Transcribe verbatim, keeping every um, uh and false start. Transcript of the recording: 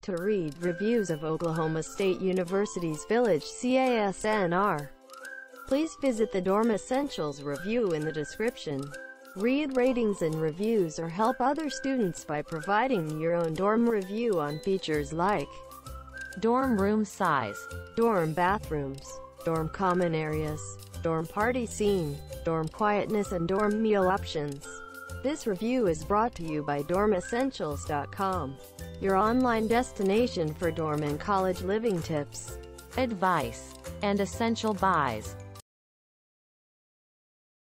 To read reviews of Oklahoma State University's Village C A S N R, please visit the Dorm Essentials review in the description. Read ratings and reviews or help other students by providing your own dorm review on features like dorm room size, dorm bathrooms, dorm common areas, dorm party scene, dorm quietness, and dorm meal options. This review is brought to you by dorm essentials dot com, your online destination for dorm and college living tips, advice, and essential buys.